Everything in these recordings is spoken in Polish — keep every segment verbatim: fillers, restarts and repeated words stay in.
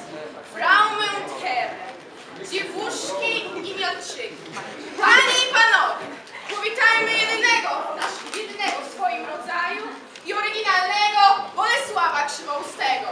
Fraumy und Herren, dziewuszki i miodczyki, panie i panowie, powitajmy jedynego, naszego jedynego w swoim rodzaju i oryginalnego Bolesława Krzywoustego.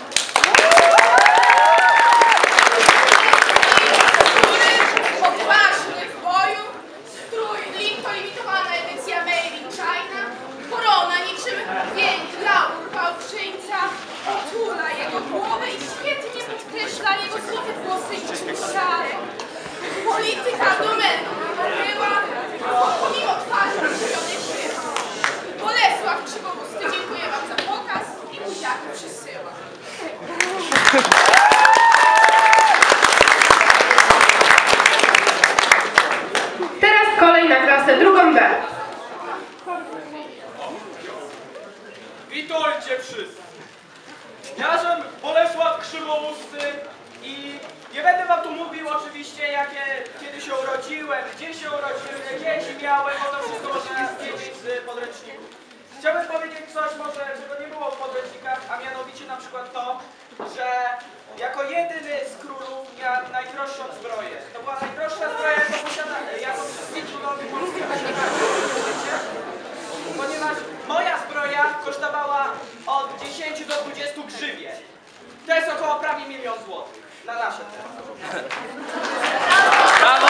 Odważny w boju, strój limito limitowana edycja Made in China, korona niczym wień laur pałczyńca, tula jego głowę i świetnie podkreśla jego złote włosy i czary. Polityka domeną była, pomimo twarzy rozbionych pycha. Bolesław Krzywousty, dziękuję wam za pokaz i buziaki przysyła. Teraz kolej na klasę drugą B. Witajcie wszyscy! Ja jestem Bolesław Krzywousty i nie będę wam tu mówił oczywiście, jakie, kiedy się urodziłem, gdzie się urodziłem, jakie dzieci miałem, bo to wszystko można wiedzieć z podręczników. Chciałbym powiedzieć coś może, czego nie było w podręcznikach, a mianowicie na przykład to, że jako jedyny z królów miałem najdroższą zbroję. To była najdroższa zbroja, jaką posiadałem, jako wszystkie królowie polskie posiadałem. Ponieważ moja zbroja kosztowała od dziesięciu do dwudziestu grzywien. To jest około prawie milion złotych. Na nasze teraz. Brawo!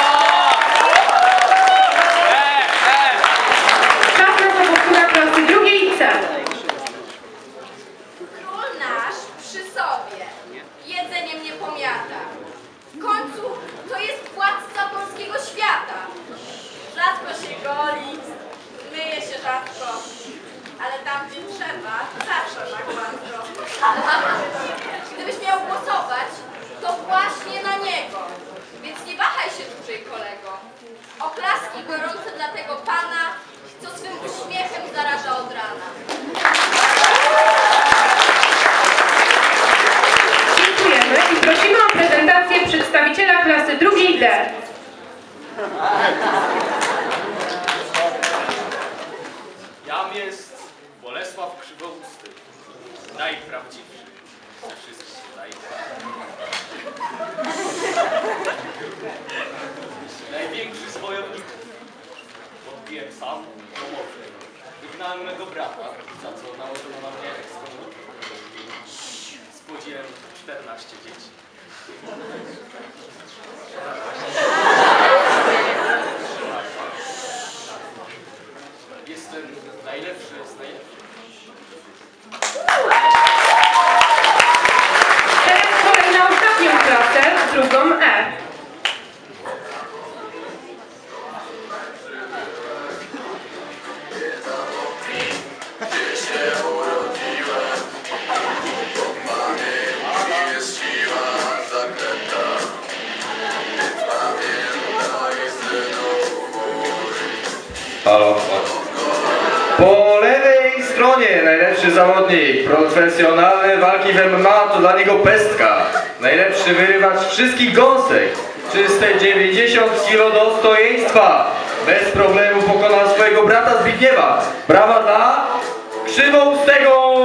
E, e. Czas na powtórka klasy drugiej C. Król nasz przy sobie jedzeniem nie pomiata. W końcu to jest władca polskiego świata. Rzadko się goli, myje się rzadko, ale tam gdzie trzeba, zawsze ma gładko. Gdybyś miał głosować, to właśnie na niego. Więc nie wahaj się dłużej, kolego. Oklaski gorące dla tego pana, co swym uśmiechem zaraża od rana. Dziękujemy i prosimy o prezentację przedstawiciela klasy drugiej D. Jam jest Bolesław Krzywousty, najprawdziwszy ze wszystkich najprawdziwszych. Największy z wojowników. Odbiłem sam pomocę. Wygnałem mego brata, za co nałożono na mnie ekskomunikę. Spłodziłem czternaście dzieci. Jestem najlepszy z najlepszych. Teraz kolej na ostatnią klasę, drugą E. Halo. Po lewej stronie najlepszy zawodnik, profesjonalne walki w M M A to dla niego pestka. Najlepszy wyrywacz wszystkich gąsek. Czyste dziewięćdziesiąt kilo dostojeństwa. Bez problemu pokonał swojego brata Zbigniewa. Brawa dla Krzywoustego!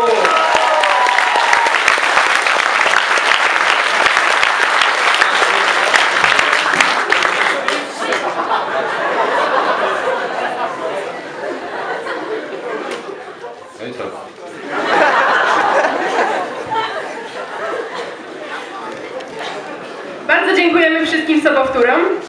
No i co? Bardzo dziękujemy wszystkim sobowtórom.